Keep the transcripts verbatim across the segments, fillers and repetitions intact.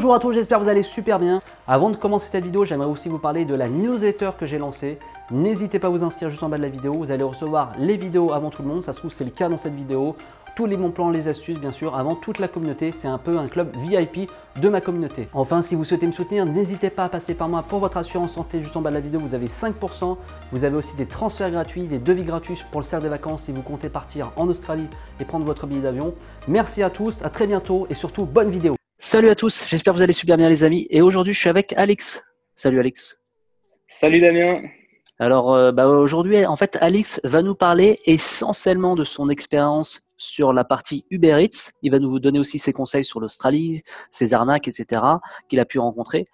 Bonjour à tous, j'espère que vous allez super bien. Avant de commencer cette vidéo, j'aimerais aussi vous parler de la newsletter que j'ai lancée. N'hésitez pas à vous inscrire juste en bas de la vidéo, vous allez recevoir les vidéos avant tout le monde, ça se trouve c'est le cas dans cette vidéo. Tous les bons plans, les astuces, bien sûr, avant toute la communauté. C'est un peu un club V I P de ma communauté. Enfin, si vous souhaitez me soutenir, n'hésitez pas à passer par moi pour votre assurance santé. Juste en bas de la vidéo, vous avez cinq pour cent. Vous avez aussi des transferts gratuits, des devis gratuits pour le cercle des vacances si vous comptez partir en Australie et prendre votre billet d'avion. Merci à tous, à très bientôt et surtout, bonne vidéo. Salut à tous, j'espère que vous allez super bien les amis. Et aujourd'hui, je suis avec Alex. Salut Alex. Salut Damien. Alors euh, bah, aujourd'hui, en fait, Alex va nous parler essentiellement de son expérience sur la partie Uber Eats. Il va nous donner aussi ses conseils sur l'Australie, ses arnaques, et cetera qu'il a pu rencontrer.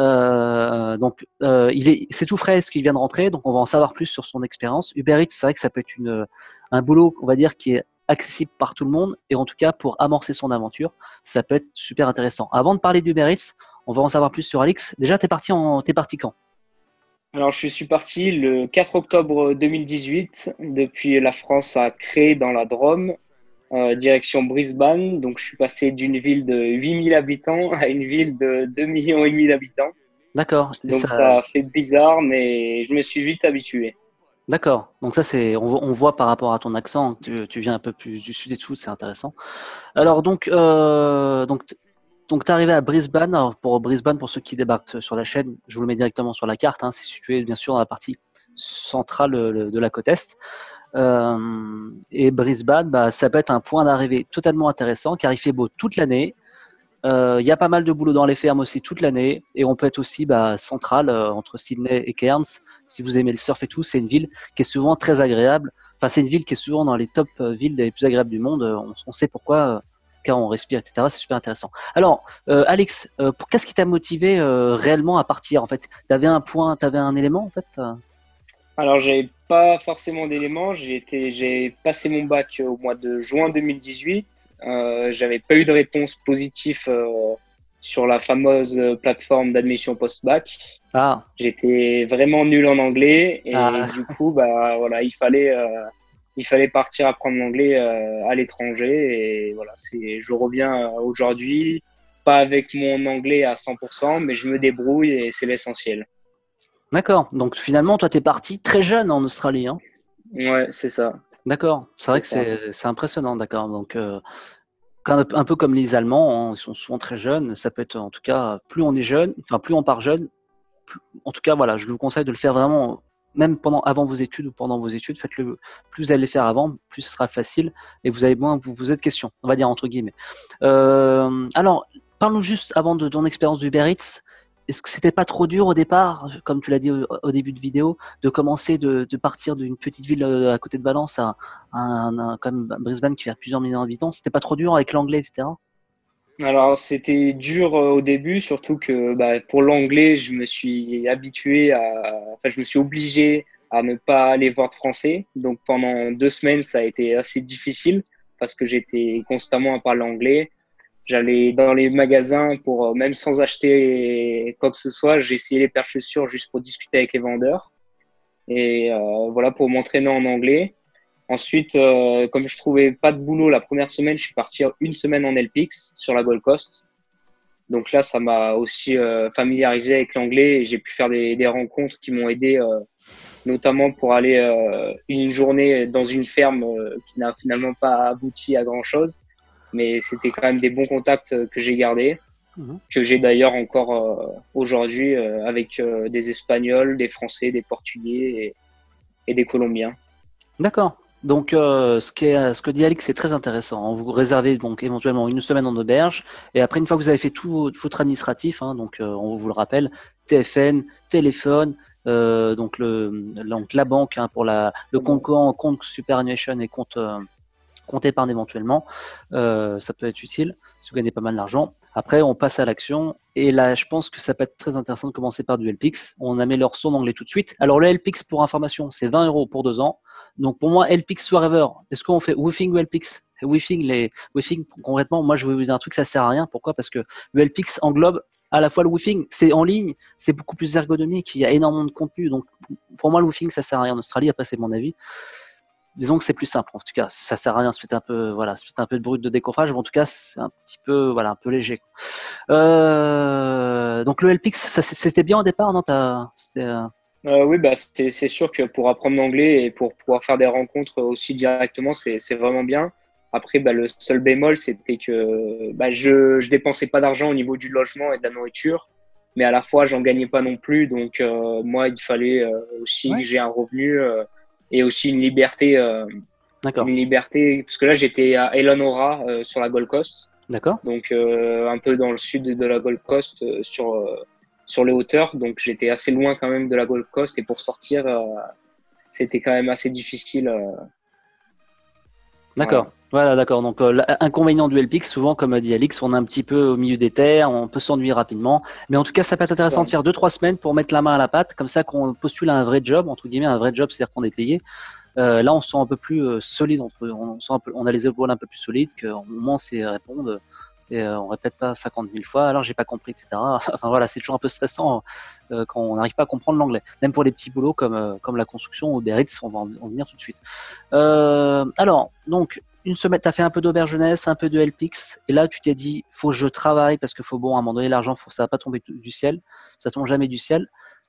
Euh, donc, euh, il est, c'est tout frais ce qu'il vient de rentrer, donc on va en savoir plus sur son expérience. Uber Eats, c'est vrai que ça peut être une, un boulot, on va dire, qui est accessible par tout le monde, et en tout cas, pour amorcer son aventure, ça peut être super intéressant. Avant de parler d'Uber Eats, on va en savoir plus sur Alex. Déjà, t'es parti, en, t'es parti quand ? Alors, je suis parti le quatre octobre deux mille dix-huit depuis la France à Cré dans la Drôme, euh, direction Brisbane. Donc, je suis passé d'une ville de huit mille habitants à une ville de deux millions et demi d'habitants. D'accord. Donc, ça... ça fait bizarre, mais je me suis vite habitué. D'accord. Donc ça, c'est, on, on voit par rapport à ton accent que tu, tu viens un peu plus du sud et tout, c'est intéressant. Alors donc, euh, donc, donc tu es arrivé à Brisbane. Alors pour Brisbane, pour ceux qui débarquent sur la chaîne, je vous le mets directement sur la carte. Hein, c'est situé bien sûr dans la partie centrale de la côte est. Euh, et Brisbane, bah, ça peut être un point d'arrivée totalement intéressant car il fait beau toute l'année. Il euh, y a pas mal de boulot dans les fermes aussi toute l'année et on peut être aussi bah, central euh, entre Sydney et Cairns. Si vous aimez le surf et tout, c'est une ville qui est souvent très agréable. Enfin, c'est une ville qui est souvent dans les top euh, villes les plus agréables du monde. On, on sait pourquoi, euh, car on respire, et cetera. C'est super intéressant. Alors, euh, Alex, euh, pour, qu'est-ce qui t'a motivé euh, réellement à partir en fait ? T'avais un point, t'avais un élément en fait euh... Alors, j'ai pas forcément d'éléments. J'ai été, j'ai passé mon bac au mois de juin deux mille dix-huit. Euh, j'avais pas eu de réponse positive euh, sur la fameuse plateforme d'admission post-bac. Ah. J'étais vraiment nul en anglais et Ah. du coup, bah voilà, il fallait, euh, il fallait partir apprendre l'anglais euh, à l'étranger et voilà, c'est, je reviens aujourd'hui, pas avec mon anglais à cent pour cent, mais je me débrouille et c'est l'essentiel. D'accord. Donc finalement, toi, t'es parti très jeune en Australie, hein ? Ouais, c'est ça. D'accord. C'est vrai que c'est, c'est impressionnant, d'accord. Donc euh, un peu comme les Allemands, hein, ils sont souvent très jeunes. Ça peut être, en tout cas, plus on est jeune, enfin plus on part jeune. Plus, en tout cas, voilà, je vous conseille de le faire vraiment, même pendant, avant vos études ou pendant vos études. Faites-le. Plus vous allez le faire avant, plus ce sera facile et vous avez moins vous vous êtes question, on va dire entre guillemets. Euh, alors, parlons juste avant de ton expérience d'Uber Eats. Est-ce que c'était pas trop dur au départ, comme tu l'as dit au, au début de vidéo, de commencer de, de partir d'une petite ville à côté de Valence à, à, un, à comme Brisbane qui fait plusieurs millions d'habitants? C'était pas trop dur avec l'anglais, et cetera. Alors, c'était dur euh, au début, surtout que bah, pour l'anglais, je me suis habitué à, enfin, je me suis obligé à ne pas aller voir de français. Donc, pendant deux semaines, ça a été assez difficile parce que j'étais constamment à parler anglais. J'allais dans les magasins pour, euh, même sans acheter quoi que ce soit, j'essayais les paires de chaussures juste pour discuter avec les vendeurs. Et euh, voilà, pour m'entraîner en anglais. Ensuite, euh, comme je trouvais pas de boulot la première semaine, je suis parti une semaine en L P X sur la Gold Coast. Donc là, ça m'a aussi euh, familiarisé avec l'anglais et j'ai pu faire des, des rencontres qui m'ont aidé, euh, notamment pour aller euh, une journée dans une ferme euh, qui n'a finalement pas abouti à grand-chose. Mais c'était quand même des bons contacts que j'ai gardés, mmh. que j'ai d'ailleurs encore euh, aujourd'hui euh, avec euh, des Espagnols, des Français, des Portugais et, et des Colombiens. D'accord. Donc, euh, ce, qui est, ce que dit Alex, c'est très intéressant. Vous réservez donc éventuellement une semaine en auberge et après, une fois que vous avez fait tout votre administratif, hein, donc euh, on vous le rappelle, T F N, téléphone, euh, donc, le, donc la banque hein, pour la, le compte, compte superannuation et compte, euh, compte épargne éventuellement, euh, ça peut être utile si vous gagnez pas mal d'argent. Après, on passe à l'action et là, je pense que ça peut être très intéressant de commencer par du L P X. On améliore son anglais tout de suite. Alors, le L P X, pour information, c'est vingt euros pour deux ans. Donc, pour moi, L P X forever. Est-ce qu'on fait woofing ou L P X? Woofing, les woofing, concrètement, moi, je veux dire un truc, ça sert à rien. Pourquoi? Parce que le L P X englobe à la fois le woofing, c'est en ligne, c'est beaucoup plus ergonomique, il y a énormément de contenu. Donc, pour moi, le woofing, ça sert à rien en Australie. Après, c'est mon avis. disons que c'est plus simple. En tout cas, ça sert à rien. Ça fait un peu, voilà, ça fait un peu de brut de décoffrage, mais en tout cas, c'est un petit peu, voilà, un peu léger. Euh, donc le L P X, ça, c'était bien au départ, non? T'as, c'est, euh, Euh, oui, bah, c'est, c'est sûr que pour apprendre l'anglais et pour pouvoir faire des rencontres aussi directement, c'est, c'est vraiment bien. Après, bah, le seul bémol, c'était que bah, je je dépensais pas d'argent au niveau du logement et de la nourriture, mais à la fois, j'en gagnais pas non plus. Donc, euh, moi, il fallait euh, aussi Ouais, que j'ai un revenu euh, et aussi une liberté, euh, d'accord, une liberté, parce que là, j'étais à Elanora euh, sur la Gold Coast, d'accord, donc euh, un peu dans le sud de la Gold Coast, euh, sur euh, sur les hauteurs. Donc, j'étais assez loin quand même de la Gold Coast et pour sortir, euh, c'était quand même assez difficile. Euh, d'accord. voilà. Voilà, d'accord. Donc, euh, l'inconvénient du L P X, souvent, comme a dit Alix, on est un petit peu au milieu des terres, on peut s'ennuyer rapidement. Mais en tout cas, ça peut être intéressant Ça. de faire deux, trois semaines pour mettre la main à la pâte, comme ça qu'on postule à un vrai job, entre guillemets, un vrai job, c'est-à-dire qu'on est payé. Euh, là, on se sent un peu plus euh, solide, entre, on, sent un peu, on a les épaules un peu plus solides, qu'au moment c'est répondre et euh, on répète pas cinquante mille fois, alors j'ai pas compris, et cetera. Enfin voilà, c'est toujours un peu stressant euh, quand on n'arrive pas à comprendre l'anglais. Même pour les petits boulots comme, euh, comme la construction ou des Ritz, on va en, en venir tout de suite. Euh, alors, donc, une semaine, tu as fait un peu d'auberge jeunesse, un peu de L P X, et là tu t'es dit, faut que je travaille parce qu'il faut, bon, à un moment donné, l'argent, faut, ça va pas tomber du ciel, ça tombe jamais du ciel.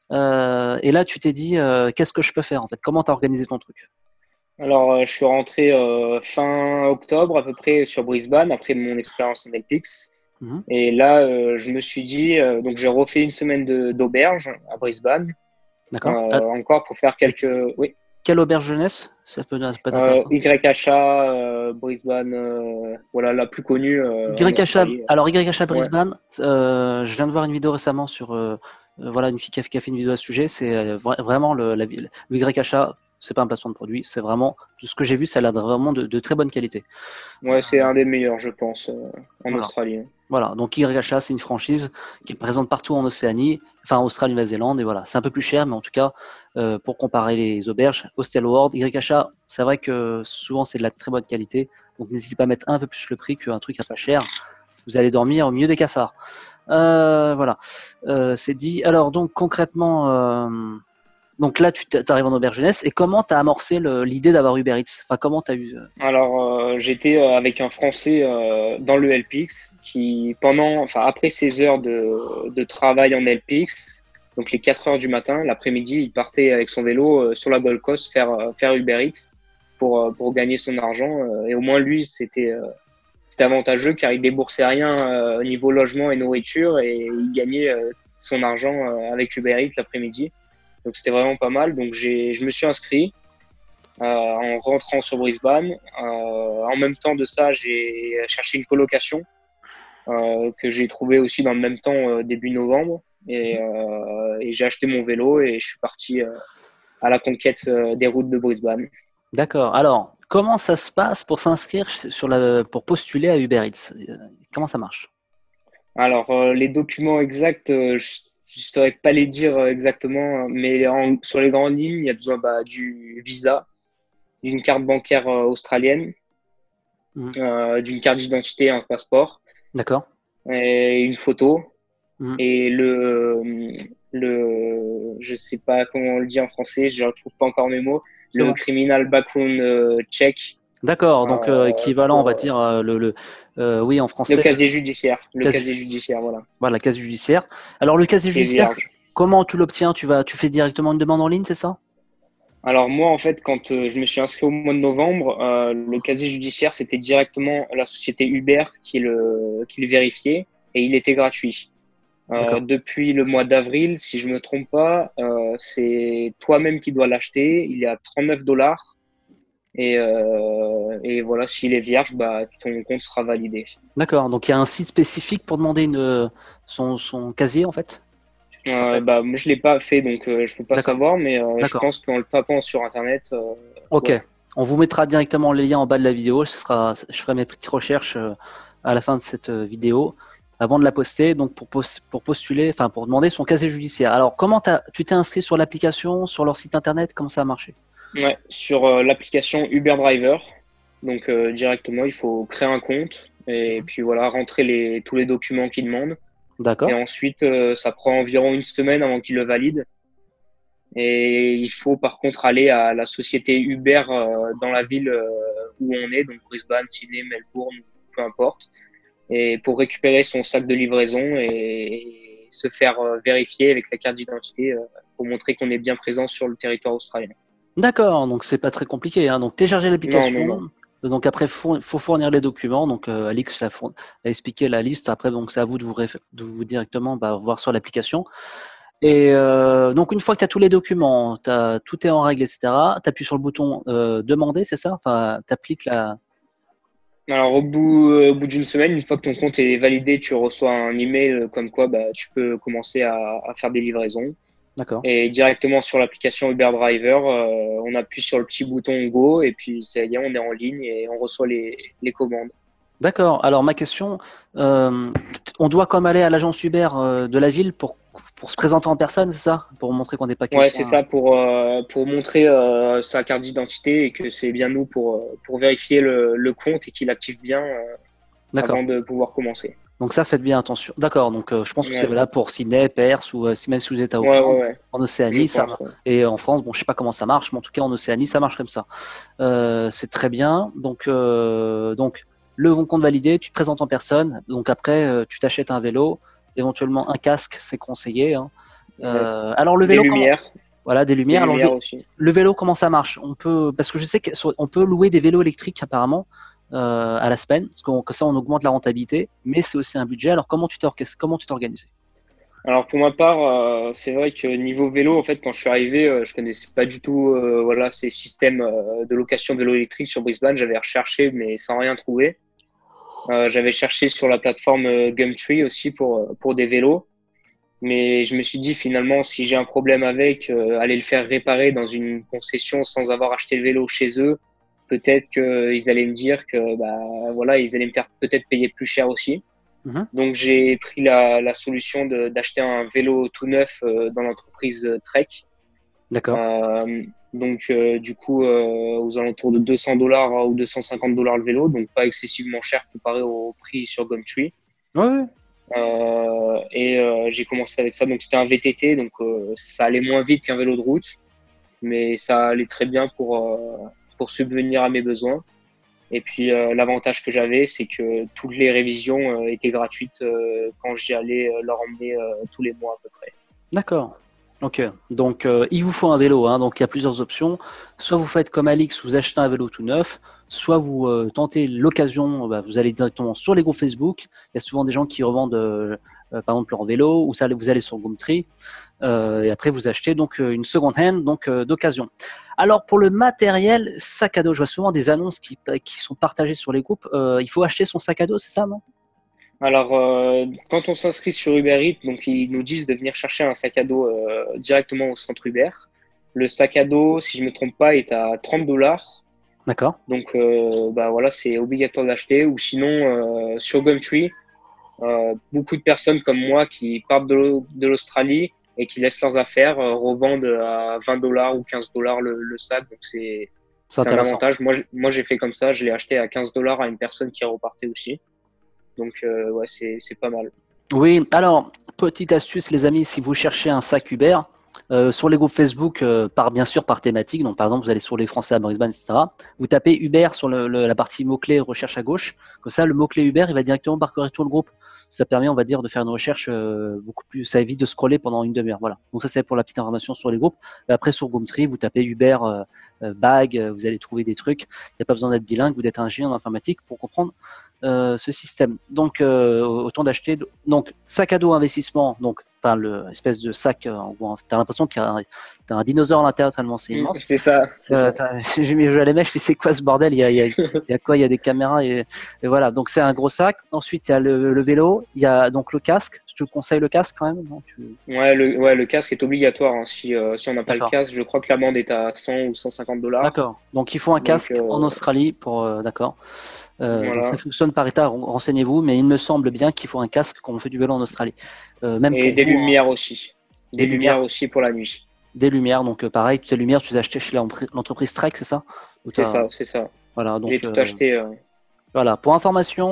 Euh, et là, tu t'es dit, euh, qu'est-ce que je peux faire en fait? Comment tu as organisé ton truc? Alors, euh, je suis rentré euh, fin octobre à peu près sur Brisbane après mon expérience en Elpix. Mhm. Et là, euh, je me suis dit, euh, donc j'ai refait une semaine de, d'auberge à Brisbane, euh, D'accord. Ah, encore pour faire quelques. Oui, quelle auberge jeunesse? Ça peut, ça peut être euh, intéressant. Y H A, euh, Brisbane, euh, voilà, la plus connue euh, en Y H A, Australie. alors Y H A Ouais, Brisbane, euh, je viens de voir une vidéo récemment sur, euh, euh, voilà, une fille qui a, qui a fait une vidéo à ce sujet. C'est euh, vra- vraiment le, la, le Y H A, c'est pas un placement de produit, c'est vraiment, de ce que j'ai vu, ça a l'air de vraiment de, de très bonne qualité. Euh, ouais, c'est un des meilleurs, je pense, euh, en voilà. Australie. Voilà, donc Y H A, c'est une franchise qui est présente partout en Océanie, enfin Australie, Nouvelle-Zélande, et voilà, c'est un peu plus cher, mais en tout cas, euh, pour comparer les auberges, Hostel World, Y H A, c'est vrai que souvent c'est de la très bonne qualité, donc n'hésitez pas à mettre un peu plus le prix qu'un truc à pas cher. Vous allez dormir au milieu des cafards. Euh, voilà, euh, c'est dit. Alors donc concrètement, euh, donc là tu arrives en auberge jeunesse, et comment tu as amorcé le- l'idée d'avoir Uber Eats? Enfin, comment tu as eu... euh, Alors, euh, j'étais euh, avec un Français euh, dans le L P X qui, pendant, enfin, après ses heures de, de travail en L P X, donc les quatre heures du matin, l'après-midi, il partait avec son vélo euh, sur la Gold Coast faire, euh, faire Uber Eats pour, euh, pour gagner son argent. euh, et au moins, lui, c'était euh, c'était avantageux car il déboursait rien euh, au niveau logement et nourriture et il gagnait euh, son argent euh, avec Uber Eats l'après-midi. Donc, c'était vraiment pas mal. Donc, j'ai, je me suis inscrit euh, en rentrant sur Brisbane. Euh, en même temps de ça, j'ai cherché une colocation euh, que j'ai trouvé aussi dans le même temps euh, début novembre. Et, euh, et j'ai acheté mon vélo et je suis parti euh, à la conquête euh, des routes de Brisbane. D'accord. Alors, comment ça se passe pour s'inscrire sur la, pour postuler à Uber Eats? Euh, Comment ça marche? Alors, euh, les documents exacts, euh, je ne saurais pas les dire euh, exactement, mais en- sur les grandes lignes, il y a besoin bah, du visa, d'une carte bancaire euh, australienne, Mhm. euh, d'une carte d'identité, un passeport, D'accord. et une photo. Mhm. Et le, le, je sais pas comment on le dit en français, je ne retrouve pas encore mes mots, C'est le bon. criminal background euh, check D'accord. Donc, euh, euh, équivalent, on va pour euh, dire, euh, le, le euh, oui, en le français, casier judiciaire, le casier casier judiciaire. judiciaire, voilà, Voilà, casier judiciaire. Alors, le casier qui est judiciaire, vierge. comment tu l'obtiens? Tu vas, tu fais directement une demande en ligne, c'est ça? Alors moi, en fait, quand euh, je me suis inscrit au mois de novembre, euh, le casier judiciaire, c'était directement la société Uber qui le, qui le vérifiait et il était gratuit. Euh, D'accord. depuis le mois d'avril, si je me trompe pas, euh, c'est toi-même qui dois l'acheter. Il est à trente-neuf dollars. Et, euh, et voilà, s'il est vierge, bah, ton compte sera validé. D'accord. Donc, il y a un site spécifique pour demander une, euh, son, son casier, en fait? Tu te Euh, rappelles? bah, moi, je l'ai pas fait, donc euh, je peux pas D'accord. savoir, mais euh, je D'accord. pense qu'en le tapant sur Internet, euh, Ok. ouais. On vous mettra directement le lien en bas de la vidéo. Ce sera, je ferai mes petites recherches euh, à la fin de cette euh, vidéo avant de la poster. Donc pour, pos- pour postuler, enfin pour demander son casier judiciaire. Alors comment t'as- tu t'es inscrit sur l'application, sur leur site internet? Comment ça a marché? Ouais, sur euh, l'application Uber Driver. Donc euh, directement, il faut créer un compte et puis voilà, rentrer les, tous les documents qu'ils demandent. Et D'accord. ensuite, euh, ça prend environ une semaine avant qu'ils le valident. Et il faut par contre aller à la société Uber euh, dans la ville euh, où on est, donc Brisbane, Sydney, Melbourne, peu importe, et pour récupérer son sac de livraison et, et se faire euh, vérifier avec la carte d'identité euh, pour montrer qu'on est bien présent sur le territoire australien. D'accord, donc c'est pas très compliqué, hein. Donc télécharger Non, non, l'application. non. Donc après, il faut fournir les documents. Donc euh, Alix l'a fourni- a expliqué la liste. Après, donc c'est à vous de vous, réf- de vous directement bah, voir sur l'application. Et euh, donc une fois que tu as tous les documents, t'as, tout est en règle, et cetera. Tu appuies sur le bouton euh, demander, c'est ça? Enfin, tu appliques la. Alors au bout, euh, au bout d'une semaine, une fois que ton compte est validé, tu reçois un email euh, comme quoi bah, tu peux commencer à, à faire des livraisons. D'accord. Et directement sur l'application Uber Driver, euh, on appuie sur le petit bouton Go et puis ça y est, on est en ligne et on reçoit les, les commandes. D'accord. Alors ma question, euh, on doit comme aller à l'agence Uber euh, de la ville pour, pour se présenter en personne, c'est ça? Pour montrer qu'on n'est pas Ouais, c'est quelqu'un. ça pour, euh, pour montrer euh, sa carte d'identité et que c'est bien nous pour, euh, pour vérifier le, le compte et qu'il active bien euh, D'accord. avant de pouvoir commencer. Donc ça, faites bien attention. D'accord. Donc euh, je pense que c'est Ouais, là pour Sydney, Perth ou euh, si même si vous êtes à ouais, Auckland, ouais, ouais, en je Océanie, ça pense. va. Ouais. Et en France, bon, je sais pas comment ça marche, mais en tout cas en Océanie, ça marche comme ça. Euh, c'est très bien. Donc euh, donc le bon compte validé, tu te présentes en personne. Donc après, euh, tu t'achètes un vélo, éventuellement un casque, c'est conseillé, hein. Ouais. Euh, alors le Des vélo, comment? lumières, Voilà, des des lumières. Alors le, lumières vé- aussi. le vélo, comment ça marche? On peut, parce que je sais qu'on peut louer des vélos électriques apparemment euh, à la semaine, parce qu'on, que ça on augmente la rentabilité, mais c'est aussi un budget. Alors comment tu t'es orchest- comment tu t'organises? Alors pour ma part, euh, c'est vrai que niveau vélo, en fait, quand je suis arrivé, euh, je connaissais pas du tout euh, voilà ces systèmes euh, de location de vélo électrique sur Brisbane. J'avais recherché, mais sans rien trouver. Euh, j'avais cherché sur la plateforme euh, Gumtree aussi pour euh, pour des vélos, mais je me suis dit finalement, si j'ai un problème avec, euh, aller le faire réparer dans une concession sans avoir acheté le vélo chez eux, peut-être qu'ils allaient me dire que bah voilà, ils allaient me faire peut-être payer plus cher aussi. Mhm. Donc j'ai pris la, la solution de- d'acheter un vélo tout neuf euh, dans l'entreprise euh, Trek. D'accord. Euh, donc euh, du coup euh, aux alentours de deux cents dollars ou deux cent cinquante dollars le vélo, donc pas excessivement cher comparé au prix sur Gumtree. Ouais, ouais. Euh, et euh, j'ai commencé avec ça. Donc c'était un V T T, donc euh, ça allait moins vite qu'un vélo de route, mais ça allait très bien pour euh, pour subvenir à mes besoins. Et puis euh, l'avantage que j'avais, c'est que toutes les révisions euh, étaient gratuites euh, quand j'y allais euh, leur emmener euh, tous les mois à peu près. D'accord. Ok. Donc euh, il vous faut un vélo, hein. Donc il y a plusieurs options. Soit vous faites comme Alix, vous achetez un vélo tout neuf, soit vous euh, tentez l'occasion, bah, vous allez directement sur les groupes Facebook. Il y a souvent des gens qui revendent euh, euh, par exemple leur vélo, ou ça, vous allez sur Gumtree. Euh, et après vous achetez donc euh, une second hand donc euh, d'occasion. Alors pour le matériel sac à dos, je vois souvent des annonces qui, qui sont partagées sur les groupes. Euh, il faut acheter son sac à dos, c'est ça, non? Alors, euh, quand on s'inscrit sur Uber Eats, donc ils nous disent de venir chercher un sac à dos euh, directement au centre Uber. Le sac à dos, si je me trompe pas, est à trente dollars. D'accord. Donc, euh, bah voilà, c'est obligatoire d'acheter. Ou sinon, euh, sur Gumtree, euh, beaucoup de personnes comme moi qui partent de l'Au- de l'Australie et qui laissent leurs affaires euh, revendent à vingt dollars ou quinze dollars le, le sac. Donc, c'est C'est c'est un intéressant. avantage. Moi, j- moi, j'ai fait comme ça. Je l'ai acheté à quinze dollars à une personne qui repartait aussi. Donc, euh, ouais, c'est c'est pas mal. Oui, alors, petite astuce, les amis, si vous cherchez un sac Uber, euh, sur les groupes Facebook, euh, par, bien sûr par thématique, donc par exemple, vous allez sur les Français à Brisbane, et cetera, vous tapez Uber sur le, le, la partie mot-clé recherche à gauche, comme ça, le mot-clé Uber, il va directement parcourir tout le groupe. Ça permet, on va dire, de faire une recherche euh, beaucoup plus, ça évite de scroller pendant une demi-heure. Voilà. Donc ça, c'est pour la petite information sur les groupes. Et après, sur Gumtree, vous tapez Uber euh, euh, bag, euh, vous allez trouver des trucs. Il n'y a pas besoin d'être bilingue ou d'être ingénieur en informatique pour comprendre euh, ce système. Donc, euh, autant d'acheter. Donc, sac à dos investissement. Donc, enfin, le espèce de sac euh, où tu as l'impression qu'il y a un, t'as un dinosaure à l'intérieur tellement c'est Mm, immense. c'est ça, c'est Euh, ça. j'ai mis je allais je fais c'est quoi ce bordel? Il y a, il y a, il y a quoi? Il y a des caméras et, et voilà. Donc, c'est un gros sac. Ensuite, il y a le, le vélo. Il y a donc le casque. Je te conseille le casque quand même. Non, tu... Ouais, le, ouais, le casque est obligatoire, hein. Si, euh, si on n'a pas le D'accord. casque, je crois que l'amende est à cent ou cent cinquante dollars. D'accord. Donc, il faut un Donc, casque en euh, Australie pour. Euh, d'accord. Euh, donc ça voilà. fonctionne par état, renseignez-vous, mais il me semble bien qu'il faut un casque quand on fait du vélo en Australie. Euh, même Et pour des vous, hein, lumières aussi. des Des lumières lumières, aussi pour la nuit. des lumières. Donc euh, pareil, toutes les lumières, tu les as achetées chez l'empre- l'entreprise Trek, c'est ça? Ou C'est t'as- ça, c'est ça. Voilà, J'ai donc tout euh, acheté. euh. voilà. Pour information,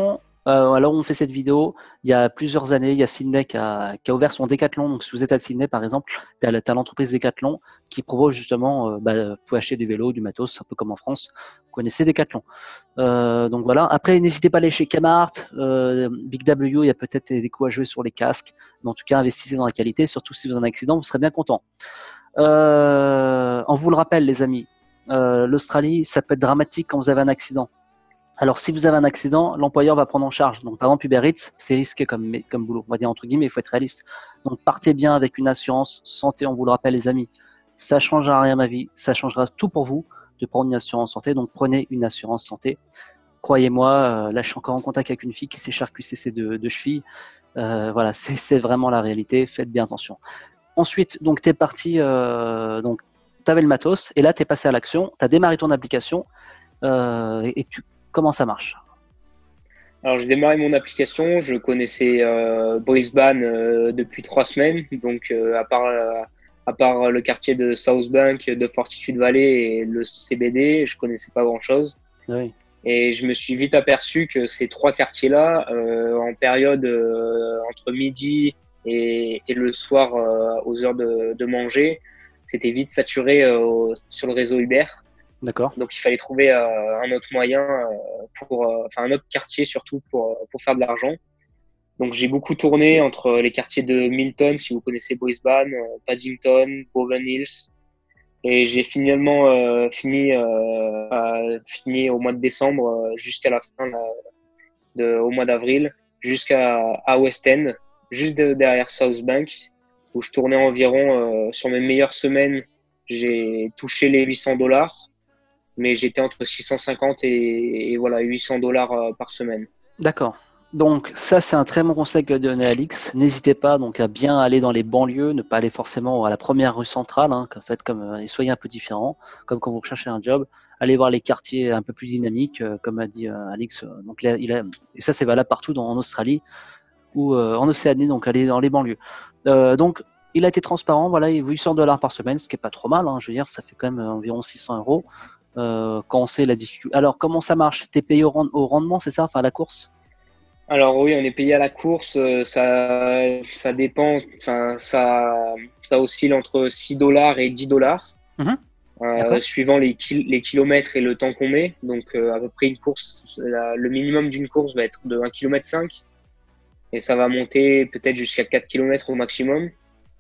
Euh, alors on fait cette vidéo, il y a plusieurs années, il y a Sydney qui a, qui a ouvert son Decathlon. Donc si vous êtes à Sydney par exemple, tu as l'entreprise Decathlon qui propose justement, euh, bah, vous pouvez acheter du vélo, du matos, un peu comme en France. Vous connaissez Decathlon. Euh, donc voilà. Après, n'hésitez pas à aller chez Kmart, euh, Big W, il y a peut-être des coups à jouer sur les casques. Mais en tout cas, investissez dans la qualité, surtout si vous avez un accident, vous serez bien content. Euh, on vous le rappelle les amis, euh, l'Australie, ça peut être dramatique quand vous avez un accident. Alors, si vous avez un accident, l'employeur va prendre en charge. Donc, par exemple, Uber Eats, c'est risqué comme, comme boulot. On va dire entre guillemets, il faut être réaliste. Donc, partez bien avec une assurance santé, on vous le rappelle, les amis. Ça ne changera rien à ma vie. Ça changera tout pour vous de prendre une assurance santé. Donc, prenez une assurance santé. Croyez-moi, euh, là, je suis encore en contact avec une fille qui s'est charcutée ses deux, deux chevilles. Euh, voilà, c'est vraiment la réalité. Faites bien attention. Ensuite, donc, tu es parti, euh, donc, tu avais le matos, et là, tu es passé à l'action. Tu as démarré ton application, euh, et, et tu comment ça marche? Alors, j'ai démarré mon application. Je connaissais euh, Brisbane euh, depuis trois semaines. Donc, euh, à part, euh, à part le quartier de South Bank, de Fortitude Valley et le C B D, je connaissais pas grand-chose. Oui. Et je me suis vite aperçu que ces trois quartiers-là, euh, en période euh, entre midi et, et le soir euh, aux heures de, de manger, c'était vite saturé euh, sur le réseau Uber. D'accord. Donc il fallait trouver euh, un autre moyen euh, pour, euh, enfin un autre quartier surtout pour pour faire de l'argent. Donc j'ai beaucoup tourné entre les quartiers de Milton, si vous connaissez Brisbane, euh, Paddington, Bowen Hills, et j'ai finalement euh, fini euh, à, fini au mois de décembre euh, jusqu'à la fin là, de, au mois d'avril jusqu'à à West End, juste de, derrière South Bank, où je tournais environ euh, sur mes meilleures semaines, j'ai touché les huit cents dollars. Mais j'étais entre six cent cinquante et, et voilà huit cents dollars euh, par semaine. D'accord. Donc ça, c'est un très bon conseil que donné Alix. N'hésitez pas donc à bien aller dans les banlieues, ne pas aller forcément à la première rue centrale, hein, en fait, comme euh, et soyez un peu différent, comme quand vous recherchez un job. Allez voir les quartiers un peu plus dynamiques, euh, comme a dit euh, Alix. Euh, donc il a, il a- et ça, c'est valable partout dans, en Australie ou euh, en Océanie, donc aller dans les banlieues. Euh, donc il a été transparent, voilà, huit cents dollars par semaine, ce qui est pas trop mal. Hein, je veux dire, ça fait quand même euh, environ six cents euros. Euh, quand on sait la difficulté. Alors, comment ça marche? Tu es payé au, rend- au rendement, c'est ça? Enfin, à la course? Alors oui, on est payé à la course, euh, ça, ça dépend, enfin ça, ça oscille entre six dollars et dix dollars, Mhm. euh, D'accord. suivant les, kil les kilomètres et le temps qu'on met. Donc euh, à peu près une course, la- le minimum d'une course va être de un virgule cinq km et ça va monter peut-être jusqu'à quatre kilomètres au maximum.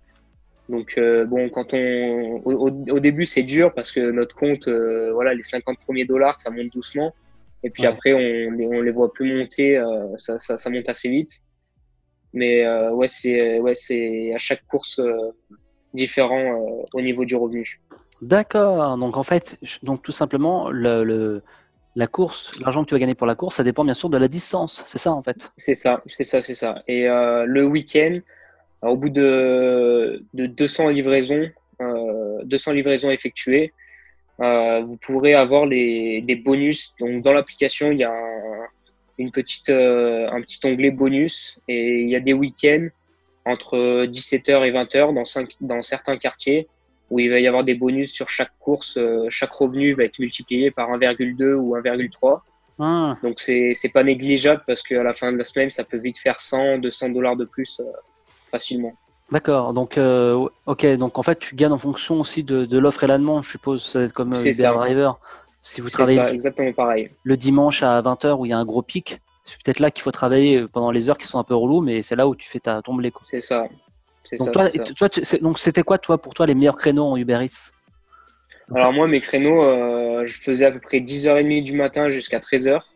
Donc euh, bon, quand on, au, au- au début c'est dur parce que notre compte, euh, voilà, les cinquante premiers dollars, ça monte doucement. Et puis Ouais. après, on les, on les voit plus monter, euh, ça, ça, ça monte assez vite. Mais euh, ouais, c'est ouais, c'est à chaque course euh, différent euh, au niveau du revenu. D'accord. Donc, en fait, je- donc tout simplement, le, le- la course, l'argent que tu vas gagner pour la course, ça dépend bien sûr de la distance. C'est ça, en fait. C'est ça, c'est ça, c'est ça. Et euh, le week-end, au bout de, de deux cents livraisons, euh, deux cents livraisons effectuées, euh, vous pourrez avoir les, des bonus. Donc dans l'application, il y a un, une petite, euh, un petit onglet bonus et il y a des week-ends entre dix-sept heures et vingt heures dans, cinq, dans certains quartiers où il va y avoir des bonus sur chaque course. Euh, chaque revenu va être multiplié par un virgule deux ou un virgule trois. Ah, Donc c'est c'est pas négligeable parce qu'à la fin de la semaine, ça peut vite faire cent, deux cents dollars de plus euh, facilement. d'accord. Donc, euh, ok. Donc, en fait, tu gagnes en fonction aussi de, de l'offre et la demande, je suppose. Ça va être comme euh, C'est Uber ça, Driver. Si vous c'est travaillez le, ça, di- exactement pareil. le dimanche à vingt heures où il y a un gros pic, c'est peut-être là qu'il faut travailler pendant les heures qui sont un peu reloues, mais c'est là où tu fais ta, ton blé, quoi. C'est ça, c'est Donc, ça, toi, c'est et ça. t- toi tu- c'est- donc c'était quoi, toi, pour toi, les meilleurs créneaux en Uber Eats? Donc, t'as- Alors moi, mes créneaux, euh, je faisais à peu près dix heures trente du matin jusqu'à treize heures.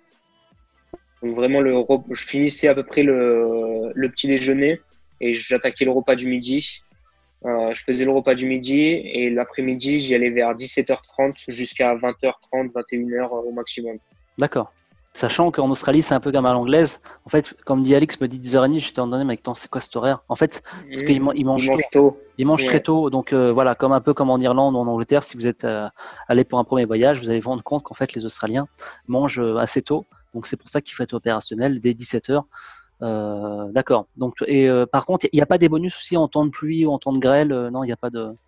Donc vraiment, le, rep- je finissais à peu près le, le petit déjeuner et j'attaquais le repas du midi. Euh, je faisais le repas du midi et l'après-midi, j'y allais vers dix-sept heures trente jusqu'à vingt heures trente, vingt et une heures au maximum. D'accord. Sachant qu'en Australie, c'est un peu comme à l'anglaise. En fait, comme dit Alex, me dit dix heures trente, j'étais en donné, mais attends, c'est quoi cet horaire? En fait, parce qu'ils Mmh. man- ils Ils mangent tôt. mangent tôt. Ils mangent très Ouais, tôt. Donc euh, voilà, comme un peu comme en Irlande ou en Angleterre, si vous êtes euh, allé pour un premier voyage, vous allez vous rendre compte qu'en fait, les Australiens mangent euh, assez tôt. Donc c'est pour ça qu'il faut être opérationnel dès dix-sept heures. Euh, d'accord. Donc, et euh, par contre, il n'y a pas des bonus aussi en temps de pluie ou en temps de grêle? euh, non, il n'y a pas de.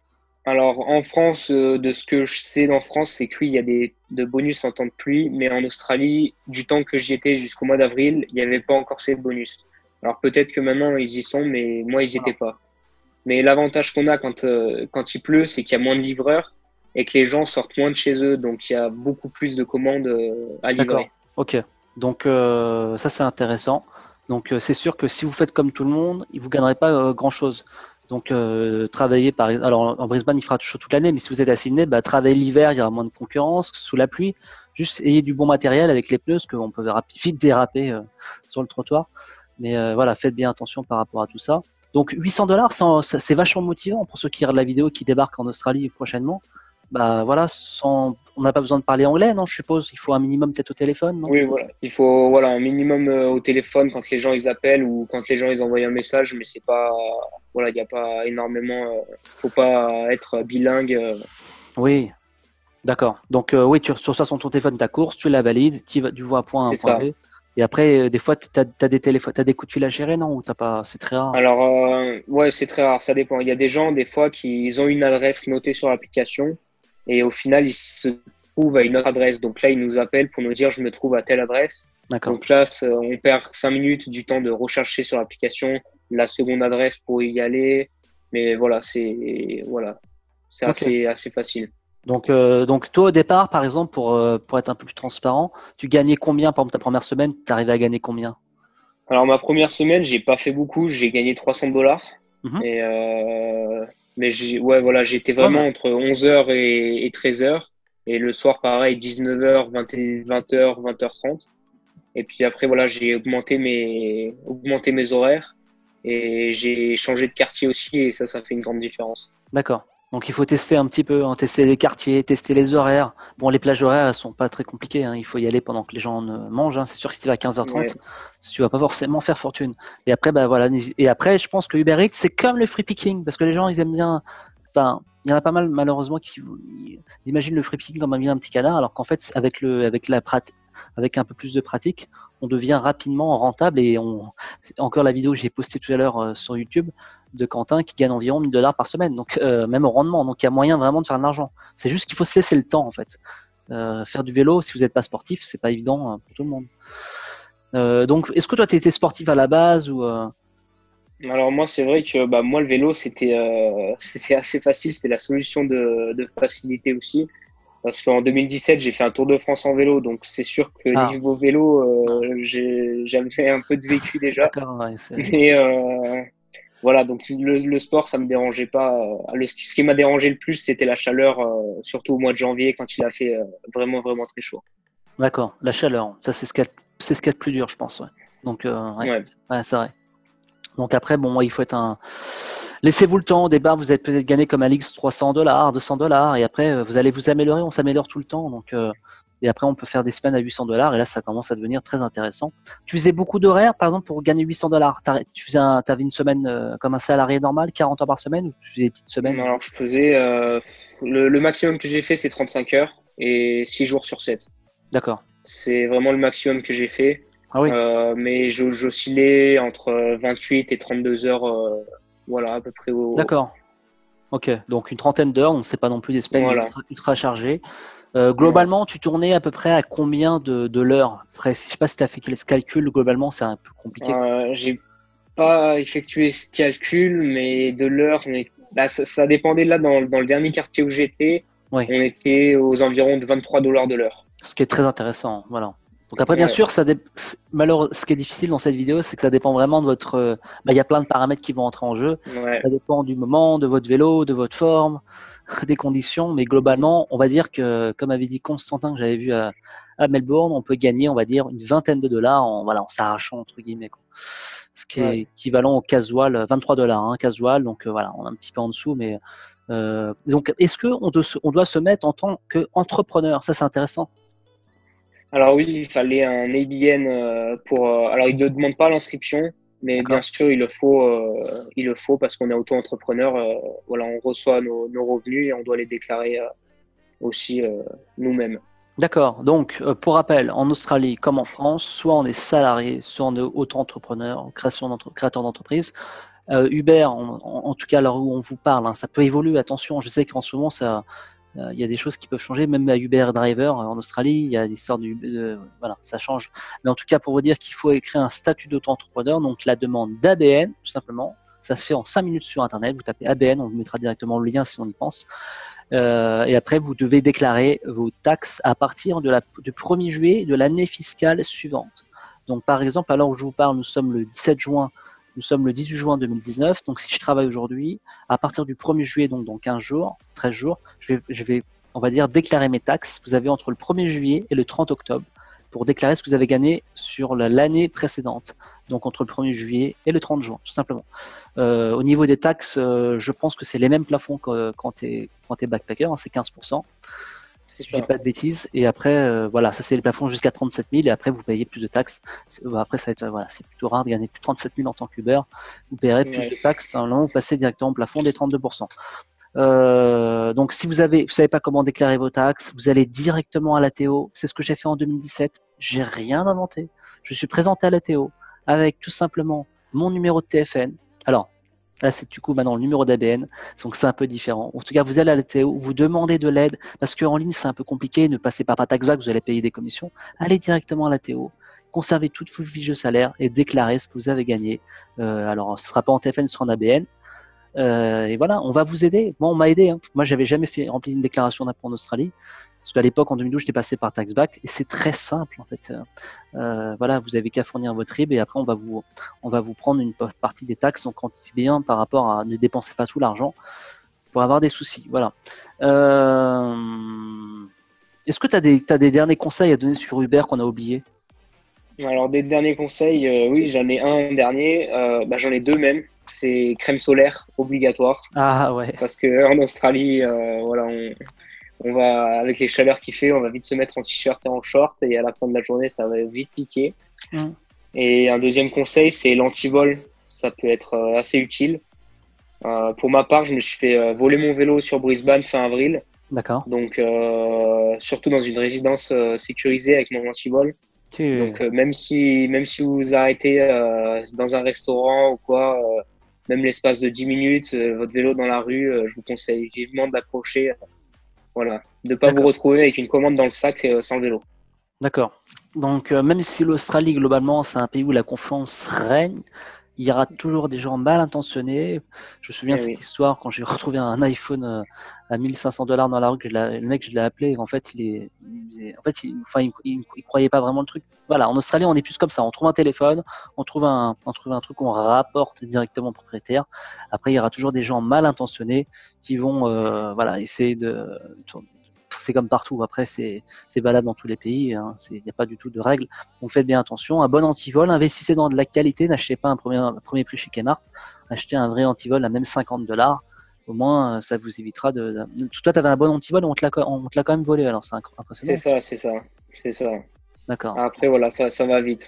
Alors, en France, euh, de ce que je sais en France, c'est que oui, il y a des de bonus en temps de pluie, mais en Australie, du temps que j'y étais jusqu'au mois d'avril, il n'y avait pas encore ces bonus. Alors peut-être que maintenant ils y sont, mais moi ils n'y étaient Voilà. pas. Mais l'avantage qu'on a quand euh, quand il pleut, c'est qu'il y a moins de livreurs et que les gens sortent moins de chez eux, donc il y a beaucoup plus de commandes euh, à D'accord. livrer. Ok. Donc euh, ça c'est intéressant. Donc euh, c'est sûr que si vous faites comme tout le monde, vous gagnerez pas euh, grand-chose. Donc euh, travailler par exemple, alors en Brisbane il fera chaud toute l'année, mais si vous êtes à Sydney, bah, travaillez l'hiver, il y aura moins de concurrence sous la pluie. Juste ayez du bon matériel avec les pneus, parce qu'on peut rapi- vite déraper euh, sur le trottoir. Mais euh, voilà, faites bien attention par rapport à tout ça. Donc huit cents dollars, c'est vachement motivant pour ceux qui regardent la vidéo qui débarquent en Australie prochainement. Bah voilà, sans, on n'a pas besoin de parler anglais, non, je suppose. Il faut un minimum peut-être au téléphone, non? Oui, voilà. Il faut voilà un minimum euh, au téléphone quand les gens ils appellent ou quand les gens ils envoient un message, mais c'est pas voilà, il n'y a pas énormément. Euh, faut pas être bilingue. Euh, Oui, d'accord. Donc euh, oui, tu reçois sur ton téléphone ta course, tu la valides, tu vas du vois point A à un c'est point ça. B. Et après, euh, des fois, tu as, des téléphones, t'as des coups de fil à gérer, non? Ou t'as pas, c'est très rare. Alors, euh, ouais, c'est très rare, ça dépend. Il y a des gens, des fois, qui ils ont une adresse notée sur l'application et au final, ils se trouvent à une autre adresse. Donc là, ils nous appellent pour nous dire, je me trouve à telle adresse. D'accord. Donc là, ça- on perd cinq minutes du temps de rechercher sur l'application la seconde adresse pour y aller. Mais voilà, c'est voilà, c'est Ok. assez, assez facile. Donc, euh, donc toi, au départ, par exemple, pour, euh, pour être un peu plus transparent, tu gagnais combien, par exemple, ta première semaine, tu arrivais à gagner combien? Alors, ma première semaine, j'ai pas fait beaucoup. J'ai gagné trois cents dollars. Mhm. Et euh, mais j'ai, ouais, voilà, j'étais Ouais, mais- vraiment entre onze heures et, et treize heures. Et le soir, pareil, dix-neuf heures, vingt heures, vingt heures trente. Et puis après, voilà, j'ai augmenté mes, augmenté mes horaires. Et j'ai changé de quartier aussi. Et ça, ça fait une grande différence. D'accord. Donc il faut tester un petit peu, hein, tester les quartiers, tester les horaires. Bon, les plages horaires, elles sont pas très compliquées, hein. Il faut y aller pendant que les gens ne mangent, hein. C'est sûr que si tu vas à quinze heures trente, Ouais. tu vas pas forcément faire fortune. Et après, bah voilà. Et après, je pense que Uber Eats, c'est comme le free picking, parce que les gens, ils aiment bien. Enfin, il y en a pas mal, malheureusement, qui ils imaginent le free picking comme un bien un petit canard, alors qu'en fait, avec le, avec la prat- avec un peu plus de pratique, on devient rapidement rentable. Et on, encore la vidéo que j'ai postée tout à l'heure euh, sur YouTube de Quentin qui gagne environ mille dollars par semaine, donc euh, même au rendement. Donc il y a moyen vraiment de faire de l'argent. C'est juste qu'il faut se laisser le temps en fait. Euh, faire du vélo, si vous n'êtes pas sportif, c'est pas évident euh, pour tout le monde. Euh, donc, est-ce que toi, tu étais sportif à la base ou euh, Alors moi, c'est vrai que bah, moi, le vélo, c'était euh, c'était assez facile. C'était la solution de, de facilité aussi. Parce qu'en deux mille dix-sept, j'ai fait un Tour de France en vélo, donc c'est sûr que Ah, niveau vélo, ah, euh, j'ai, j'avais un peu de vécu déjà. d'accord, ouais, c'est Mais euh, voilà, donc le, le sport, ça me dérangeait pas. Euh, Le, ce qui m'a dérangé le plus, c'était la chaleur, euh, surtout au mois de janvier, quand il a fait euh, vraiment, vraiment très chaud. d'accord. La chaleur, ça c'est ce qu'il y a, c'est ce qu'il y a de plus dur, je pense. Ouais. Donc, euh, ouais, Ouais. ouais, c'est vrai. Donc après, bon, il faut être un. Laissez-vous le temps. Au départ, vous êtes peut-être gagné comme Alix trois cents dollars, deux cents dollars, et après, euh, vous allez vous améliorer. On s'améliore tout le temps. Donc, euh, et après, on peut faire des semaines à huit cents dollars, et là, ça commence à devenir très intéressant. Tu faisais beaucoup d'horaires, par exemple, pour gagner huit cents dollars. Tu faisais un, avais une semaine euh, comme un salarié normal, quarante heures par semaine, ou tu faisais des petites semaines? Alors, je faisais euh, le, le maximum que j'ai fait, c'est trente-cinq heures et six jours sur sept. D'accord. C'est vraiment le maximum que j'ai fait. Ah oui. Euh, mais je- j'oscillais entre vingt-huit et trente-deux heures, euh, voilà, à peu près au, D'accord. Ok. Donc une trentaine d'heures. Donc c'est pas non plus des semaines voilà. ultra, ultra chargées. Euh, Non. globalement, tu tournais à peu près à combien de, de l'heure? Après, je sais pas si tu as fait ce calcul. Globalement, c'est un peu compliqué. Euh, j'ai pas effectué ce calcul, mais de l'heure, on est- là, ça, ça dépendait là dans, dans le dernier quartier où j'étais, Oui. on était aux environs de vingt-trois dollars de l'heure. Ce qui est très intéressant. Voilà. Donc après, bien Ouais, sûr, ça dé... malheure... ce qui est difficile dans cette vidéo, c'est que ça dépend vraiment de votre. euh, bah, il y a plein de paramètres qui vont entrer en jeu. ouais, Ça dépend du moment, de votre vélo, de votre forme, des conditions. Mais globalement, on va dire que, comme avait dit Constantin que j'avais vu à, à Melbourne, on peut gagner, on va dire, une vingtaine de dollars en, voilà, en s'arrachant, entre guillemets, quoi. Ce qui est ouais. équivalent au casual, vingt-trois dollars, hein, casual. Donc euh, voilà, on est un petit peu en dessous. Mais euh, donc, est-ce qu'on doit, se- on doit se mettre en tant qu'entrepreneur? Ça, c'est intéressant. Alors oui, il fallait un A B N euh, pour. Euh, alors, il ne demande pas l'inscription, mais bien D'accord. sûr, il le faut. Euh, il le faut parce qu'on est auto-entrepreneur. Euh, voilà, on reçoit nos, nos revenus et on doit les déclarer euh, aussi euh, nous-mêmes. D'accord. Donc, euh, pour rappel, en Australie comme en France, soit on est salarié, soit on est auto-entrepreneur, création d'entre- créateur d'entreprise. Euh, Uber, en, en, en tout cas, alors où on vous parle, hein, ça peut évoluer. Attention, je sais qu'en ce moment, ça, euh, il y a des choses qui peuvent changer. Même à Uber Driver en Australie, il y a des sortes de, de voilà, ça change. Mais en tout cas, pour vous dire qu'il faut écrire un statut d'auto-entrepreneur, donc la demande d'A B N, tout simplement. Ça se fait en cinq minutes sur Internet. Vous tapez A B N, on vous mettra directement le lien si on y pense. Euh, et après, vous devez déclarer vos taxes à partir de la, du premier juillet de l'année fiscale suivante. Donc, par exemple, à l'heure où je vous parle, nous sommes le dix-sept juin, nous sommes le dix-huit juin deux mille dix-neuf. Donc, si je travaille aujourd'hui, à partir du premier juillet, donc dans quinze jours, treize jours, je vais, je vais, on va dire, déclarer mes taxes. Vous avez entre le premier juillet et le trente octobre pour déclarer ce que vous avez gagné sur l'année précédente. Donc, entre le premier juillet et le trente juin, tout simplement. Euh, au niveau des taxes, euh, je pense que c'est les mêmes plafonds que quand tu es, quand t'es backpacker, hein, c'est quinze pour cent. Si je ne dis pas de bêtises. Et après, euh, voilà, ça c'est les plafonds jusqu'à trente-sept mille. Et après, vous payez plus de taxes. Après, ça va être, voilà, c'est plutôt rare de gagner plus de trente-sept mille en tant qu'Uber. Vous payerez plus ouais. de taxes. Hein, vous passez directement au plafond des trente-deux pour cent. Euh, donc, si vous avez, vous savez pas comment déclarer vos taxes, vous allez directement à l'A T O. C'est ce que j'ai fait en deux mille dix-sept. J'ai rien inventé. Je suis présenté à l'A T O avec tout simplement mon numéro de T F N. Alors, là, c'est du coup maintenant le numéro d'A B N, donc c'est un peu différent. En tout cas, vous allez à l'A T O, vous demandez de l'aide, parce qu'en ligne, c'est un peu compliqué, ne passez pas par TaxVac, vous allez payer des commissions. Allez directement à l'A T O, conservez toute votre fiche de salaire et déclarez ce que vous avez gagné. Euh, alors, ce ne sera pas en T F N, ce sera en A B N. Euh, et voilà, on va vous aider. Moi, on m'a aidé. Hein. Moi, j'avais jamais fait rempli une déclaration d'impôt en Australie. Parce qu'à l'époque, en deux mille douze, j'étais passé par TaxBack et c'est très simple en fait. Euh, voilà, vous avez qu'à fournir votre R I B et après on va vous, on va vous prendre une partie des taxes. Donc, c'est bien par rapport à ne dépensez pas tout l'argent pour avoir des soucis. Voilà. Euh, Est-ce que tu as des, t'as des derniers conseils à donner sur Uber qu'on a oublié? Alors, des derniers conseils, euh, oui, j'en ai un dernier. Euh, bah, j'en ai deux même. C'est crème solaire obligatoire. Ah ouais. Parce qu'en Australie, euh, voilà, on. On va, avec les chaleurs qu'il fait, on va vite se mettre en t-shirt et en short et à la fin de la journée, ça va vite piquer. Mmh. Et un deuxième conseil, c'est l'antivol. Ça peut être assez utile. Euh, pour ma part, je me suis fait voler mon vélo sur Brisbane fin avril. D'accord. Donc, euh, surtout dans une résidence euh, sécurisée avec mon antivol. Tu... Donc, euh, même si, même si vous vous arrêtez euh, dans un restaurant ou quoi, euh, même l'espace de dix minutes, euh, votre vélo dans la rue, euh, je vous conseille vivement de l'accrocher. Voilà, de ne pas vous retrouver avec une commande dans le sac euh, sans le vélo. D'accord. Donc, euh, même si l'Australie, globalement, c'est un pays où la confiance règne, il y aura toujours des gens mal intentionnés. Je me souviens eh de cette oui. histoire quand j'ai retrouvé un iPhone euh, à mille cinq cents dollars dans la rue, que je le mec, je l'ai appelé, et en fait, il est, il faisait, en fait, il, enfin, il, il, il croyait pas vraiment le truc. Voilà, en Australie, on est plus comme ça. On trouve un téléphone, on trouve un, on trouve un truc qu'on rapporte directement au propriétaire. Après, il y aura toujours des gens mal intentionnés qui vont, euh, voilà, essayer de, c'est comme partout. Après, c'est valable dans tous les pays. Hein. Il n'y a pas du tout de règles. Donc, faites bien attention. Un bon antivol, investissez dans de la qualité. N'achetez pas un premier, un premier prix chez Kmart. Achetez un vrai antivol à même cinquante dollars. Au moins, ça vous évitera de. de... Toi, tu avais un bon antivol, on te l'a quand même volé. Alors, c'est impressionnant. C'est ça, c'est ça. C'est ça. D'accord. Après, voilà, ça, ça va vite.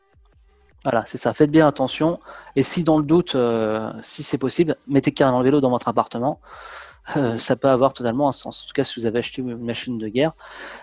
Voilà, c'est ça. Faites bien attention. Et si, dans le doute, euh, si c'est possible, mettez carrément le vélo dans votre appartement. Euh, ça peut avoir totalement un sens. En tout cas, si vous avez acheté une machine de guerre.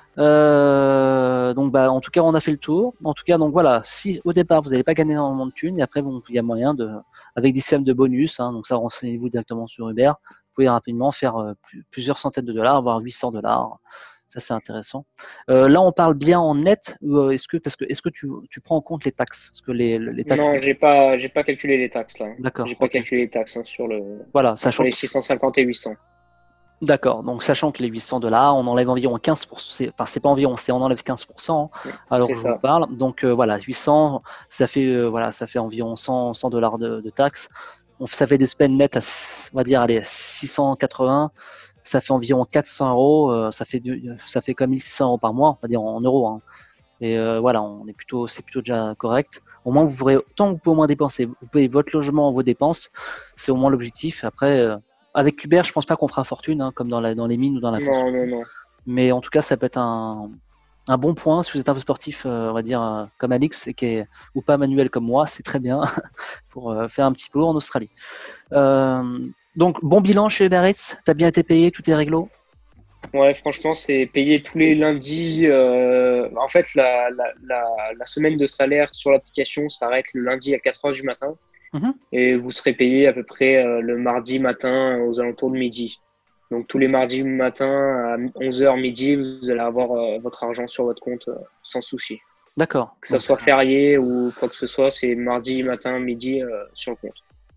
Euh, donc, bah, en tout cas, on a fait le tour. En tout cas, donc voilà. Si au départ vous n'avez pas gagné énormément de thunes, et après, bon, il y a moyen de, avec des systèmes de bonus. Hein, donc ça, renseignez-vous directement sur Uber. Vous pouvez rapidement faire euh, plusieurs centaines de dollars, voire huit cents dollars. Ça, c'est intéressant. Euh, là, on parle bien en net. Euh, est-ce que, parce que, est-ce que tu, tu prends en compte les taxes? Parce que les, les taxes. Non, j'ai pas, j'ai pas calculé les taxes là. D'accord. J'ai pas okay. calculé les taxes hein, sur le. Voilà, sachant sur les six cent cinquante et huit cents. D'accord. Donc, sachant que les huit cents dollars, on enlève environ quinze pour cent. Enfin, c'est pas environ, c'est on enlève quinze pour cent. Alors, je ça. vous parle. Donc, euh, voilà, huit cents, ça fait, euh, voilà, ça fait environ cent dollars de, de taxes. On, ça fait des spends nets à, on va dire, allez, six cent quatre-vingts. Ça fait environ quatre cents euros, euh, ça fait du, ça fait comme mille six cents euros par mois, on va dire en, en euros. Hein. Et euh, voilà, on est plutôt, c'est plutôt déjà correct. Au moins, vous pourrez, tant que vous pouvez au moins dépenser, vous payez votre logement, vos dépenses, c'est au moins l'objectif. Après, euh, avec Uber, je pense pas qu'on fera fortune, hein, comme dans, la, dans les mines ou dans la non, non, non. Mais en tout cas, ça peut être un, un bon point si vous êtes un peu sportif, euh, on va dire euh, comme Alix, et qui est, ou pas manuel comme moi, c'est très bien pour euh, faire un petit peu en Australie. Euh, Donc, bon bilan chez Uber Eats, t'as bien été payé, tout est réglo? Ouais, franchement, c'est payé tous les lundis. Euh, en fait, la, la, la, la semaine de salaire sur l'application s'arrête le lundi à quatre heures du matin. Mhm. et vous serez payé à peu près euh, le mardi matin aux alentours de midi. Donc tous les mardis matin à onze heures midi, vous allez avoir euh, votre argent sur votre compte euh, sans souci. D'accord. Que ça Donc, soit férié ou quoi que ce soit, c'est mardi matin, midi euh, sur le compte.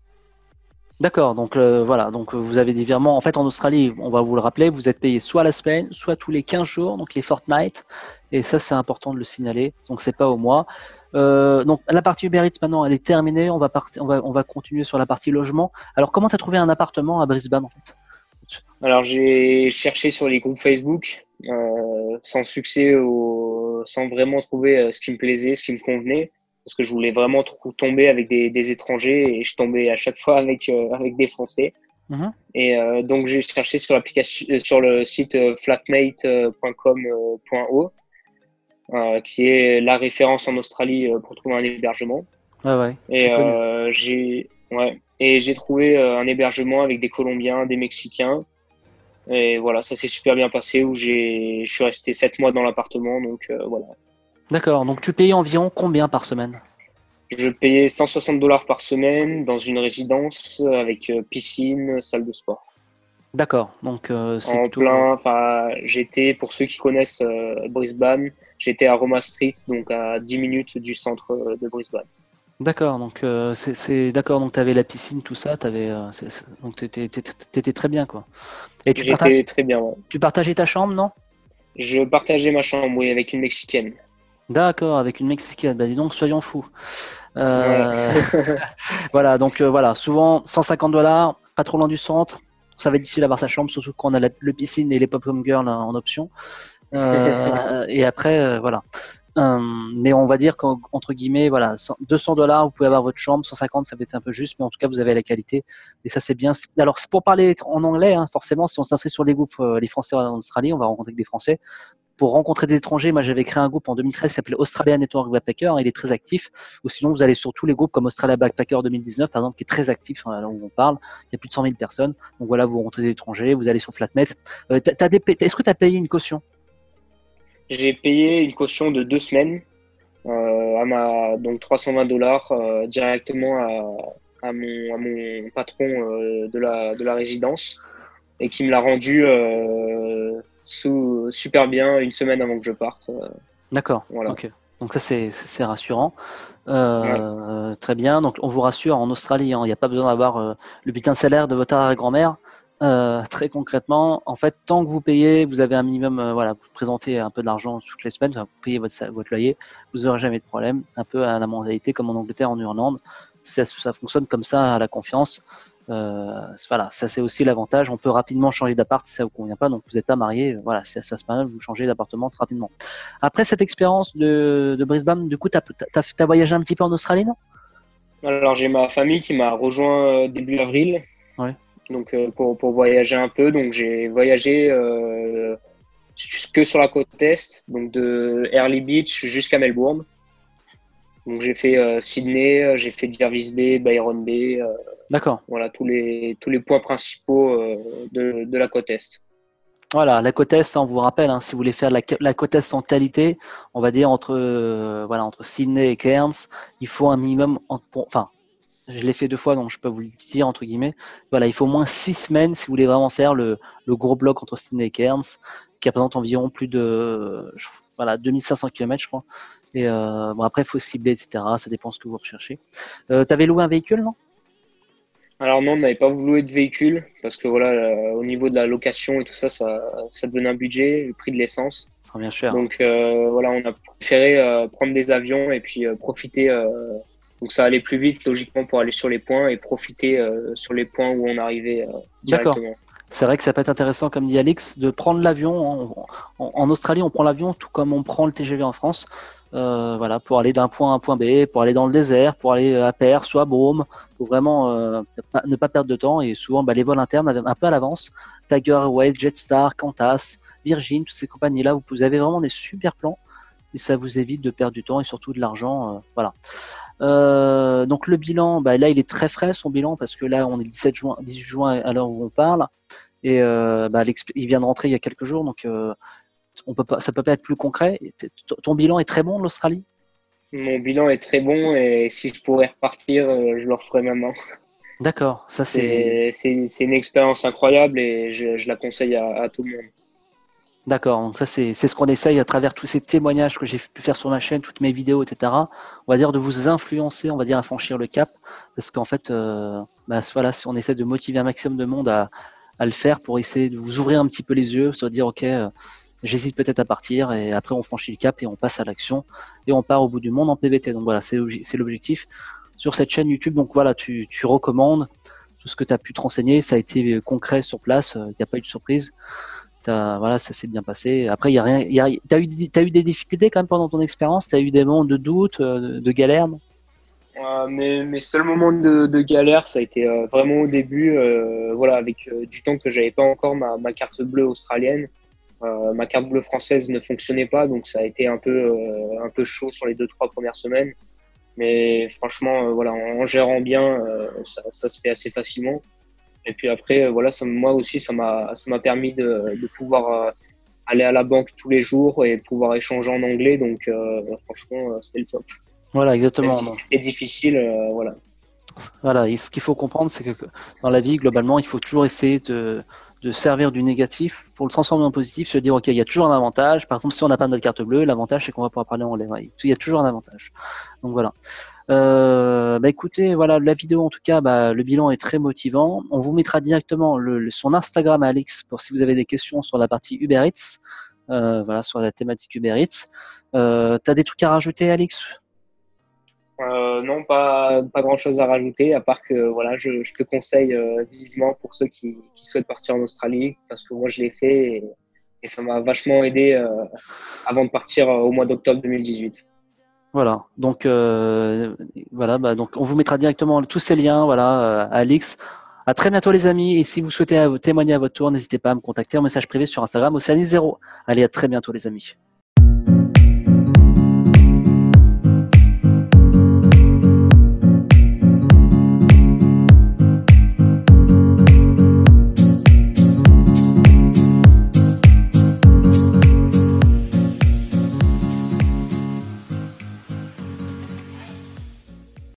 d'accord. Donc euh, voilà. Donc euh, vous avez des virements. En fait, en Australie, on va vous le rappeler, vous êtes payé soit la semaine, soit tous les quinze jours, donc les fortnight. Et ça, c'est important de le signaler. Donc c'est pas au mois. Euh, donc la partie Uber Eats maintenant, elle est terminée. On va partir, on va, on va continuer sur la partie logement. Alors comment tu as trouvé un appartement à Brisbane en fait? Alors j'ai cherché sur les groupes Facebook, euh, sans succès, au, sans vraiment trouver euh, ce qui me plaisait, ce qui me convenait, parce que je voulais vraiment trop tomber avec des, des étrangers et je tombais à chaque fois avec euh, avec des Français. Mhm. Et euh, donc j'ai cherché sur l'application, euh, sur le site euh, flatmate point com point o, euh, qui est la référence en Australie euh, pour trouver un hébergement. Ouais, ouais, c'est Et connu. euh, j'ai ouais, et j'ai trouvé euh, un hébergement avec des Colombiens, des Mexicains. Et voilà, ça s'est super bien passé où j'ai, je suis resté sept mois dans l'appartement. Donc euh, voilà, D'accord. Donc tu payes environ combien par semaine? je payais cent soixante dollars par semaine dans une résidence avec euh, piscine, salle de sport. D'accord. Donc euh, c'est En plutôt. plein, enfin, j'étais, pour ceux qui connaissent euh, Brisbane, j'étais à Roma Street, donc à dix minutes du centre euh, de Brisbane. D'accord. Donc euh, c'est c'est- d'accord. Donc tu avais la piscine, tout ça. T'avais, euh, c'est- c'est- donc t'étais, t'étais, t'étais très bien quoi. Et tu partages, J'étais très bien, ouais. tu partageais ta chambre, non? Je partageais ma chambre, oui, avec une Mexicaine. D'accord, avec une Mexicaine. Bah dis donc, soyons fous. Ouais. Euh, voilà. Donc euh, voilà. Souvent cent cinquante dollars, pas trop loin du centre. Ça va être difficile d'avoir sa chambre, surtout quand on a la, le piscine et les pop-up girls hein, en option. Euh, et après, euh, voilà. Euh, mais on va dire qu'entre guillemets, voilà, deux cents dollars, vous pouvez avoir votre chambre, cent cinquante, ça peut être un peu juste, mais en tout cas, vous avez la qualité. Et ça, c'est bien. Alors, c'est pour parler en anglais, hein, forcément, si on s'inscrit sur les groupes, euh, les Français en Australie, on va rencontrer que des Français. Pour rencontrer des étrangers, moi, j'avais créé un groupe en deux mille treize qui s'appelait Australia Network Backpacker. Il est très actif. Ou sinon, vous allez sur tous les groupes comme Australia Backpacker deux mille dix-neuf, par exemple, qui est très actif, hein, là où on parle. Il y a plus de cent mille personnes. Donc voilà, vous rencontrez des étrangers, vous allez sur Flatmate. Euh, t'as- t'as des, est-ce que tu as payé une caution? J'ai payé une caution de deux semaines, euh, à ma, donc trois cent vingt dollars euh, directement à, à, mon, à mon patron euh, de, la, de la résidence et qui me l'a rendu euh, sous, super bien une semaine avant que je parte. Euh, D'accord, voilà. ok. Donc ça c'est c'est rassurant. Ouais. Euh, très bien. Donc on vous rassure en Australie, hein, il n'y a pas besoin d'avoir euh, le bulletin de salaire de votre arrière-grand-mère. Euh, très concrètement, en fait, tant que vous payez, vous avez un minimum, euh, voilà, vous présentez un peu d'argent toutes les semaines, enfin, vous payez votre, sa- votre loyer, vous n'aurez jamais de problème. Un peu à la mentalité comme en Angleterre, en Irlande, ça, ça fonctionne comme ça à la confiance. Euh, voilà, ça c'est aussi l'avantage. On peut rapidement changer d'appart si ça vous convient pas. Donc vous n'êtes pas marié, voilà, si ça se passe mal, vous changez d'appartement très rapidement. Après cette expérience de, de Brisbane, du coup, tu as, voyagé un petit peu en Australie, non? Alors j'ai ma famille qui m'a rejoint euh, début avril, Ouais. donc euh, pour, pour voyager un peu. Donc j'ai voyagé euh, que sur la côte est, donc de Early Beach jusqu'à Melbourne. Donc j'ai fait euh, Sydney, euh, j'ai fait Jervis Bay, Byron Bay, euh, D'accord. voilà tous les tous les points principaux euh, de, de la côte est. Voilà, la côte Est, on vous rappelle, hein, si vous voulez faire la, la côte Est en qualité, on va dire entre, euh, voilà, entre Sydney et Cairns, il faut un minimum, enfin, je l'ai fait deux fois, donc je peux vous le dire, entre guillemets, voilà, il faut au moins six semaines si vous voulez vraiment faire le, le gros bloc entre Sydney et Cairns, qui représente environ plus de je, voilà, deux mille cinq cents kilomètres, je crois. Et euh, bon, après, il faut cibler, et cetera. Ça dépend ce que vous recherchez. Euh, tu avais loué un véhicule, non? Alors non, on n'avait pas voulu louer de véhicule parce que voilà, euh, au niveau de la location et tout ça, ça, ça devenait un budget, le prix de l'essence. Ça revient cher. Donc euh, voilà, on a préféré euh, prendre des avions et puis euh, profiter. Euh, donc ça allait plus vite logiquement pour aller sur les points et profiter euh, sur les points où on arrivait euh, D'accord. directement. C'est vrai que ça peut être intéressant, comme dit Alix, de prendre l'avion. En, en- en Australie, on prend l'avion tout comme on prend le T G V en France. Euh, voilà, pour aller d'un point à un point B, pour aller dans le désert, pour aller à Perth, soit à Brome, pour vraiment euh, pas- ne pas perdre de temps. Et souvent, bah, les vols internes, un peu à l'avance, Tiger Airways, Jetstar, Qantas, Virgin, toutes ces compagnies-là, vous, vous avez vraiment des super plans et ça vous évite de perdre du temps et surtout de l'argent. Euh, voilà. Euh, donc le bilan, bah, là, il est très frais son bilan parce que là, on est le dix-sept juin, dix-huit juin à l'heure où on parle. Et euh, bah, il vient de rentrer il y a quelques jours, donc euh, on peut pas, ça peut pas être plus concret. Ton bilan est très bon de l'Australie? Mon bilan est très bon et si je pourrais repartir, euh, je le referais maintenant. D'accord, ça c'est C'est, c'est, c'est une expérience incroyable et je, je la conseille à, à tout le monde. d'accord. Donc ça c'est c'est ce qu'on essaye à travers tous ces témoignages que j'ai pu faire sur ma chaîne, toutes mes vidéos, et cetera. On va dire de vous influencer, on va dire à franchir le cap, parce qu'en fait, euh, bah, voilà, si on essaie de motiver un maximum de monde à, à le faire pour essayer de vous ouvrir un petit peu les yeux, se dire ok, euh, j'hésite peut-être à partir et après on franchit le cap et on passe à l'action et on part au bout du monde en P V T. Donc voilà, c'est c'est l'objectif sur cette chaîne YouTube. Donc voilà, tu, tu recommandes tout ce que tu as pu te renseigner, ça a été concret sur place, il n'y a pas eu de surprise. T'as- voilà, ça s'est bien passé. Après, il y a rien. Y a, t'as eu, des- t'as eu des difficultés quand même pendant ton expérience. T'as eu des moments de doute, euh, de, de galère. Non. Euh, mes, mes seuls moments de, de galère, ça a été euh, vraiment au début, euh, voilà, avec euh, du temps que j'avais pas encore ma, ma carte bleue australienne. Euh, ma carte bleue française ne fonctionnait pas, donc ça a été un peu, euh, un peu chaud sur les deux, trois premières semaines. Mais franchement, euh, voilà, en, en gérant bien, euh, ça, ça se fait assez facilement. Et puis après, euh, voilà, ça, moi aussi, ça m'a, ça m'a permis de, de pouvoir euh, aller à la banque tous les jours et pouvoir échanger en anglais. Donc, euh, franchement, euh, c'était le top. Voilà, Même exactement. si Non. c'était difficile, euh, voilà. Voilà. Et ce qu'il faut comprendre, c'est que dans la vie, globalement, il faut toujours essayer de, de servir du négatif pour le transformer en positif. Se dire, ok, il y a toujours un avantage. Par exemple, si on n'a pas notre carte bleue, l'avantage c'est qu'on va pouvoir parler anglais. Ouais, il y a toujours un avantage. Donc voilà. Euh, bah écoutez, voilà, la vidéo en tout cas, bah, le bilan est très motivant. On vous mettra directement le, le- son Instagram à Alix pour si vous avez des questions sur la partie Uber Eats, euh, voilà, sur la thématique Uber Eats. Euh, t'as des trucs à rajouter, Alix? Euh, non, pas, pas grand-chose à rajouter, à part que voilà, je, je te conseille euh, vivement pour ceux qui, qui souhaitent partir en Australie, parce que moi je l'ai fait et, et ça m'a vachement aidé euh, avant de partir euh, au mois d'octobre deux mille dix-huit. Voilà. Donc euh, voilà, bah, donc on vous mettra directement tous ces liens, voilà, euh, à Alix. À très bientôt les amis. Et si vous souhaitez euh, témoigner à votre tour, n'hésitez pas à me contacter en message privé sur Instagram, Océanie Zéro. Allez, à très bientôt les amis.